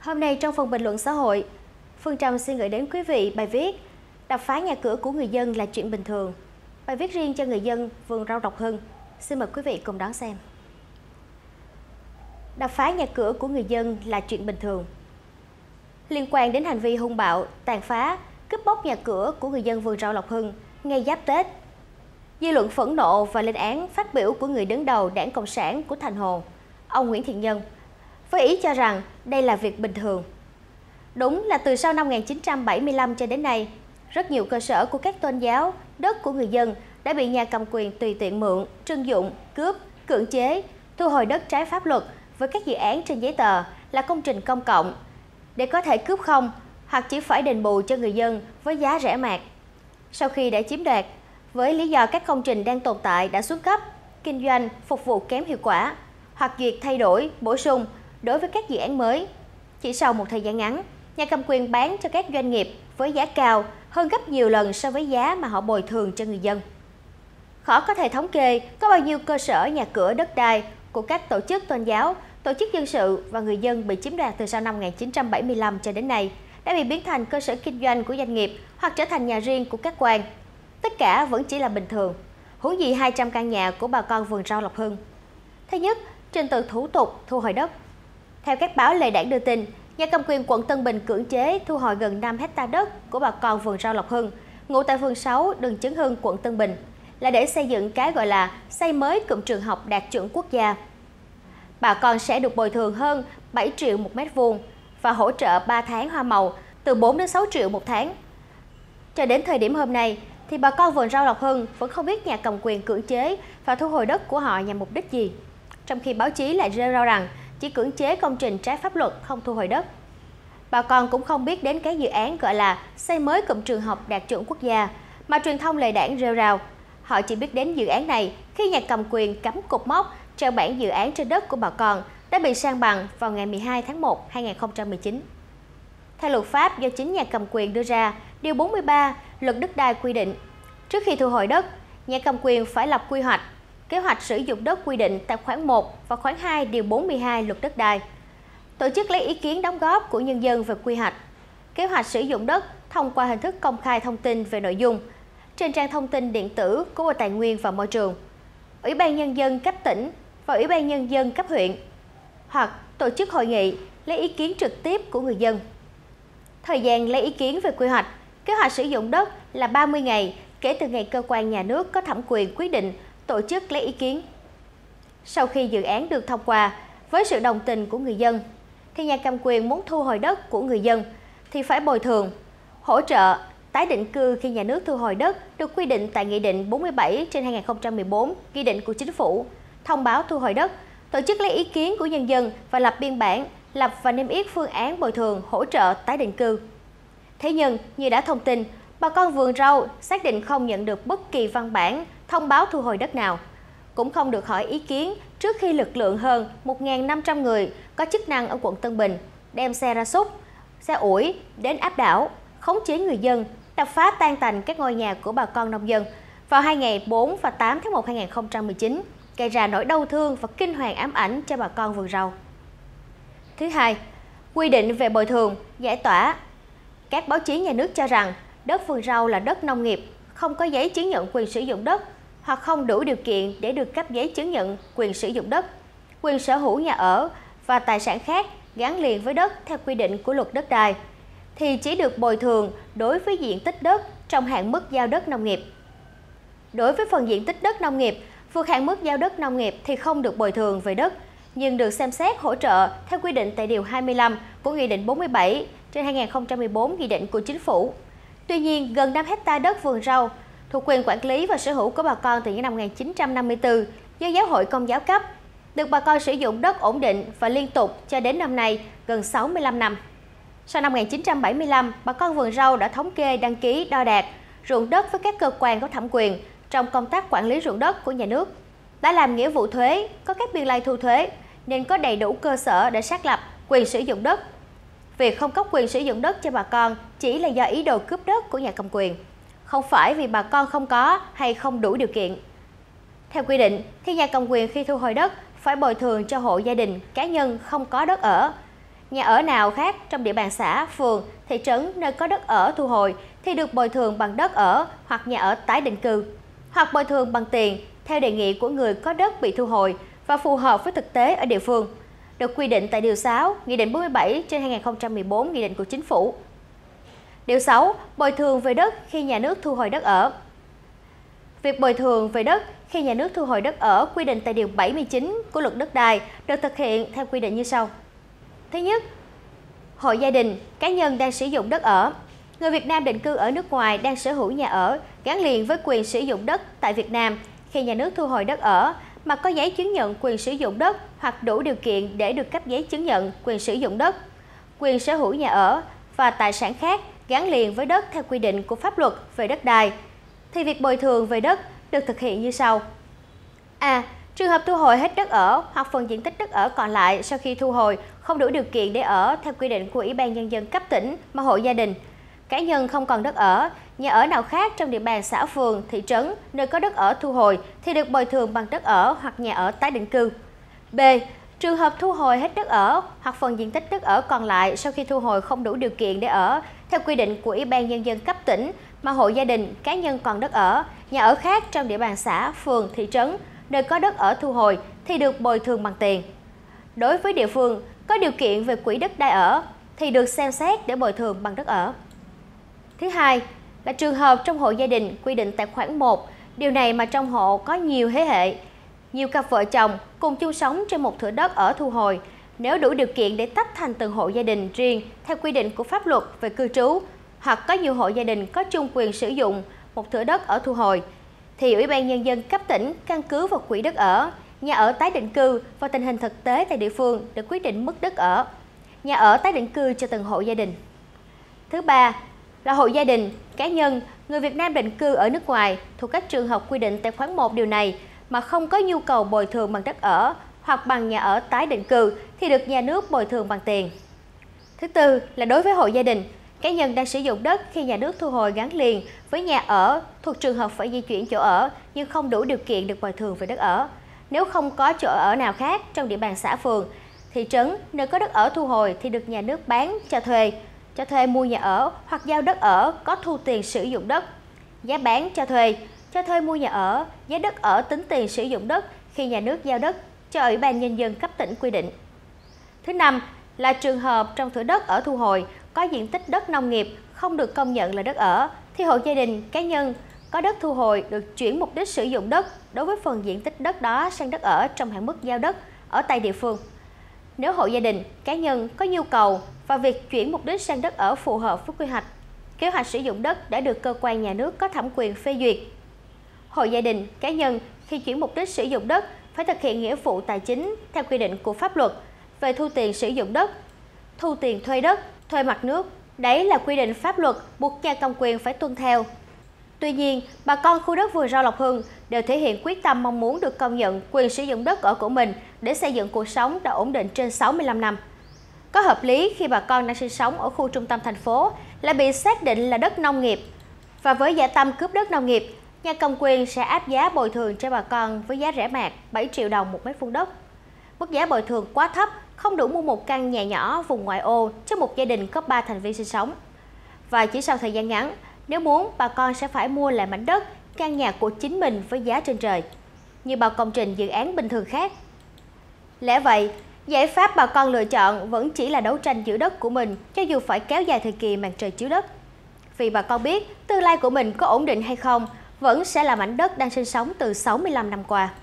Hôm nay trong phần bình luận xã hội, Phương Trâm xin gửi đến quý vị bài viết đập phá nhà cửa của người dân là chuyện bình thường. Bài viết riêng cho người dân vườn rau Lộc Hưng. Xin mời quý vị cùng đón xem. Đập phá nhà cửa của người dân là chuyện bình thường. Liên quan đến hành vi hung bạo, tàn phá, cướp bóc nhà cửa của người dân vườn rau Lộc Hưng ngay giáp Tết, dư luận phẫn nộ và lên án phát biểu của người đứng đầu Đảng Cộng sản của Thành Hồ, ông Nguyễn Thiện Nhân, với ý cho rằng đây là việc bình thường. Đúng là từ sau năm 1975 cho đến nay, rất nhiều cơ sở của các tôn giáo, đất của người dân đã bị nhà cầm quyền tùy tiện mượn, trưng dụng, cướp, cưỡng chế, thu hồi đất trái pháp luật với các dự án trên giấy tờ là công trình công cộng để có thể cướp không hoặc chỉ phải đền bù cho người dân với giá rẻ mạt. Sau khi đã chiếm đoạt, với lý do các công trình đang tồn tại đã xuống cấp, kinh doanh, phục vụ kém hiệu quả hoặc duyệt thay đổi, bổ sung đối với các dự án mới, chỉ sau một thời gian ngắn, nhà cầm quyền bán cho các doanh nghiệp với giá cao hơn gấp nhiều lần so với giá mà họ bồi thường cho người dân. Khó có thể thống kê có bao nhiêu cơ sở nhà cửa đất đai của các tổ chức tôn giáo, tổ chức dân sự và người dân bị chiếm đoạt từ sau năm 1975 cho đến nay đã bị biến thành cơ sở kinh doanh của doanh nghiệp hoặc trở thành nhà riêng của các quan. Tất cả vẫn chỉ là bình thường, huống gì 200 căn nhà của bà con vườn rau Lộc Hưng. Thứ nhất, trình tự thủ tục thu hồi đất. Theo các báo Lê Đảng đưa tin, nhà cầm quyền quận Tân Bình cưỡng chế thu hồi gần 5 hectare đất của bà con vườn rau Lộc Hưng, ngụ tại phường 6, đường Chấn Hưng, quận Tân Bình, là để xây dựng cái gọi là xây mới cụm trường học đạt chuẩn quốc gia. Bà con sẽ được bồi thường hơn 7 triệu một mét vuông và hỗ trợ 3 tháng hoa màu từ 4 đến 6 triệu một tháng. Cho đến thời điểm hôm nay, thì bà con vườn rau Lộc Hưng vẫn không biết nhà cầm quyền cưỡng chế và thu hồi đất của họ nhằm mục đích gì. Trong khi báo chí lại rêu rao rằng chỉ cưỡng chế công trình trái pháp luật không thu hồi đất. Bà con cũng không biết đến cái dự án gọi là xây mới cụm trường học đạt chuẩn quốc gia mà truyền thông Lê Đảng rêu rao. Họ chỉ biết đến dự án này khi nhà cầm quyền cắm cột mốc treo bản dự án trên đất của bà con đã bị san bằng vào ngày 12 tháng 1, 2019. Theo luật pháp do chính nhà cầm quyền đưa ra, Điều 43 Luật Đất đai quy định, trước khi thu hồi đất, nhà cầm quyền phải lập quy hoạch, kế hoạch sử dụng đất quy định tại khoản 1 và khoản 2 Điều 42 Luật Đất đai. Tổ chức lấy ý kiến đóng góp của nhân dân về quy hoạch, kế hoạch sử dụng đất thông qua hình thức công khai thông tin về nội dung trên trang thông tin điện tử của Bộ Tài nguyên và Môi trường, Ủy ban Nhân dân cấp tỉnh và Ủy ban Nhân dân cấp huyện, hoặc tổ chức hội nghị lấy ý kiến trực tiếp của người dân. Thời gian lấy ý kiến về quy hoạch, kế hoạch sử dụng đất là 30 ngày kể từ ngày cơ quan nhà nước có thẩm quyền quyết định tổ chức lấy ý kiến. Sau khi dự án được thông qua với sự đồng tình của người dân, thì nhà cầm quyền muốn thu hồi đất của người dân thì phải bồi thường, hỗ trợ, tái định cư khi nhà nước thu hồi đất được quy định tại Nghị định 47/2014, Nghị định của Chính phủ, thông báo thu hồi đất, tổ chức lấy ý kiến của nhân dân và lập biên bản, lập và niêm yết phương án bồi thường, hỗ trợ, tái định cư. Thế nhưng, như đã thông tin, bà con vườn rau xác định không nhận được bất kỳ văn bản thông báo thu hồi đất nào, cũng không được hỏi ý kiến trước khi lực lượng hơn 1.500 người có chức năng ở quận Tân Bình đem xe ra súc, xe ủi đến áp đảo, khống chế người dân, đập phá tan tành các ngôi nhà của bà con nông dân vào hai ngày 4 và 8 tháng 1 2019, gây ra nỗi đau thương và kinh hoàng ám ảnh cho bà con vườn rau. Thứ hai, quy định về bồi thường, giải tỏa. Các báo chí nhà nước cho rằng đất vườn rau là đất nông nghiệp, không có giấy chứng nhận quyền sử dụng đất hoặc không đủ điều kiện để được cấp giấy chứng nhận quyền sử dụng đất, quyền sở hữu nhà ở và tài sản khác gắn liền với đất theo quy định của Luật Đất đai, thì chỉ được bồi thường đối với diện tích đất trong hạn mức giao đất nông nghiệp. Đối với phần diện tích đất nông nghiệp vượt hạn mức giao đất nông nghiệp thì không được bồi thường về đất, nhưng được xem xét hỗ trợ theo quy định tại Điều 25 của Nghị định 47/2014, Nghị định của Chính phủ. Tuy nhiên, gần 5 hectare đất vườn rau thuộc quyền quản lý và sở hữu của bà con từ những năm 1954 do Giáo hội Công giáo cấp, được bà con sử dụng đất ổn định và liên tục cho đến năm nay gần 65 năm. Sau năm 1975, bà con vườn rau đã thống kê, đăng ký, đo đạc ruộng đất với các cơ quan có thẩm quyền trong công tác quản lý ruộng đất của nhà nước, đã làm nghĩa vụ thuế, có các biên lai thu thuế nên có đầy đủ cơ sở để xác lập quyền sử dụng đất. Việc không cấp quyền sử dụng đất cho bà con chỉ là do ý đồ cướp đất của nhà cầm quyền, không phải vì bà con không có hay không đủ điều kiện. Theo quy định, thì nhà cầm quyền khi thu hồi đất phải bồi thường cho hộ gia đình, cá nhân không có đất ở. nhà ở nào khác trong địa bàn xã, phường, thị trấn nơi có đất ở thu hồi thì được bồi thường bằng đất ở hoặc nhà ở tái định cư, hoặc bồi thường bằng tiền theo đề nghị của người có đất bị thu hồi và phù hợp với thực tế ở địa phương, được quy định tại Điều 6, Nghị định 47/2014 Nghị định của Chính phủ. Điều 6. Bồi thường về đất khi nhà nước thu hồi đất ở. Việc bồi thường về đất khi nhà nước thu hồi đất ở quy định tại Điều 79 của Luật Đất đai được thực hiện theo quy định như sau. Thứ nhất, hộ gia đình, cá nhân đang sử dụng đất ở. Người Việt Nam định cư ở nước ngoài đang sở hữu nhà ở gắn liền với quyền sử dụng đất tại Việt Nam khi nhà nước thu hồi đất ở mà có giấy chứng nhận quyền sử dụng đất hoặc đủ điều kiện để được cấp giấy chứng nhận quyền sử dụng đất, quyền sở hữu nhà ở và tài sản khác gắn liền với đất theo quy định của pháp luật về đất đai, thì việc bồi thường về đất được thực hiện như sau. A. Trường hợp thu hồi hết đất ở hoặc phần diện tích đất ở còn lại sau khi thu hồi không đủ điều kiện để ở theo quy định của Ủy ban Nhân dân cấp tỉnh mà hộ gia đình, cá nhân không còn đất ở, nhà ở nào khác trong địa bàn xã, phường, thị trấn nơi có đất ở thu hồi thì được bồi thường bằng đất ở hoặc nhà ở tái định cư. B. Trường hợp thu hồi hết đất ở hoặc phần diện tích đất ở còn lại sau khi thu hồi không đủ điều kiện để ở theo quy định của Ủy ban Nhân dân cấp tỉnh mà hộ gia đình, cá nhân còn đất ở, nhà ở khác trong địa bàn xã, phường, thị trấn nơi có đất ở thu hồi thì được bồi thường bằng tiền. Đối với địa phương có điều kiện về quỹ đất đai ở thì được xem xét để bồi thường bằng đất ở. Thứ hai là trường hợp trong hộ gia đình quy định tại khoản 1, điều này mà trong hộ có nhiều thế hệ, nhiều cặp vợ chồng cùng chung sống trên một thửa đất ở thu hồi, nếu đủ điều kiện để tách thành từng hộ gia đình riêng theo quy định của pháp luật về cư trú, hoặc có nhiều hộ gia đình có chung quyền sử dụng một thửa đất ở thu hồi, thì Ủy ban Nhân dân cấp tỉnh căn cứ vào quỹ đất ở, nhà ở tái định cư và tình hình thực tế tại địa phương để quyết định mức đất ở, nhà ở tái định cư cho từng hộ gia đình. Thứ ba là hộ gia đình, cá nhân, người Việt Nam định cư ở nước ngoài thuộc các trường hợp quy định tại khoản 1 điều này mà không có nhu cầu bồi thường bằng đất ở hoặc bằng nhà ở tái định cư thì được nhà nước bồi thường bằng tiền. Thứ tư là đối với hộ gia đình, cá nhân đang sử dụng đất khi nhà nước thu hồi gắn liền với nhà ở thuộc trường hợp phải di chuyển chỗ ở nhưng không đủ điều kiện được bồi thường về đất ở. Nếu không có chỗ ở nào khác trong địa bàn xã, phường, thị trấn nơi có đất ở thu hồi thì được nhà nước bán cho thuê mua nhà ở hoặc giao đất ở có thu tiền sử dụng đất. Giá bán cho thuê mua nhà ở, giá đất ở tính tiền sử dụng đất khi nhà nước giao đất cho Ủy ban Nhân dân cấp tỉnh quy định. Thứ năm là trường hợp trong thửa đất ở thu hồi có diện tích đất nông nghiệp không được công nhận là đất ở thì hộ gia đình, cá nhân có đất thu hồi được chuyển mục đích sử dụng đất đối với phần diện tích đất đó sang đất ở trong hạn mức giao đất ở tại địa phương. Nếu hộ gia đình, cá nhân có nhu cầu và việc chuyển mục đích sang đất ở phù hợp với quy hoạch, kế hoạch sử dụng đất đã được cơ quan nhà nước có thẩm quyền phê duyệt. Hộ gia đình, cá nhân khi chuyển mục đích sử dụng đất phải thực hiện nghĩa vụ tài chính theo quy định của pháp luật về thu tiền sử dụng đất, thu tiền thuê đất, thuê mặt nước. Đấy là quy định pháp luật buộc nhà cầm quyền phải tuân theo. Tuy nhiên, bà con khu đất Vườn Rau Lộc Hưng đều thể hiện quyết tâm mong muốn được công nhận quyền sử dụng đất ở của mình để xây dựng cuộc sống đã ổn định trên 65 năm. Có hợp lý khi bà con đang sinh sống ở khu trung tâm thành phố lại bị xác định là đất nông nghiệp. Và với dã tâm cướp đất nông nghiệp, nhà cầm quyền sẽ áp giá bồi thường cho bà con với giá rẻ mạt 7 triệu đồng một mét vuông đất. Mức giá bồi thường quá thấp, không đủ mua một căn nhà nhỏ vùng ngoại ô cho một gia đình có 3 thành viên sinh sống. Và chỉ sau thời gian ngắn, nếu muốn, bà con sẽ phải mua lại mảnh đất, căn nhà của chính mình với giá trên trời, như bao công trình dự án bình thường khác. Lẽ vậy, giải pháp bà con lựa chọn vẫn chỉ là đấu tranh giữ đất của mình cho dù phải kéo dài thời kỳ màn trời chiếu đất. Vì bà con biết tương lai của mình có ổn định hay không vẫn sẽ là mảnh đất đang sinh sống từ 65 năm qua.